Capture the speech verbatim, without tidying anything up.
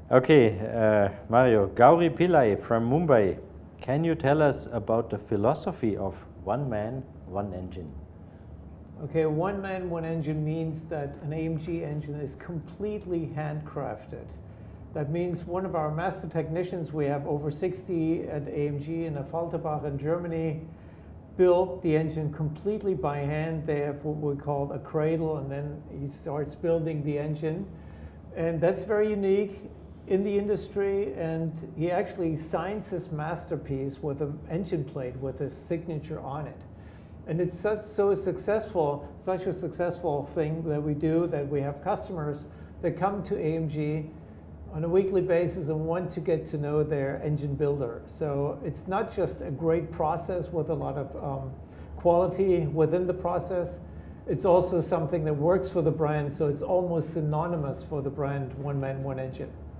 Okay, uh, Mario, Gauri Pillai from Mumbai. Can you tell us about the philosophy of one man, one engine? Okay, one man, one engine means that an A M G engine is completely handcrafted. That means one of our master technicians, we have over sixty at A M G in Affalterbach in Germany, built the engine completely by hand. They have what we call a cradle, and then he starts building the engine. And that's very unique in the industry, and he actually signs his masterpiece with an engine plate with his signature on it. And it's such, so successful, such a successful thing that we do that we have customers that come to A M G on a weekly basis and want to get to know their engine builder. So it's not just a great process with a lot of um, quality within the process, it's also something that works for the brand, so it's almost synonymous for the brand One Man, One Engine.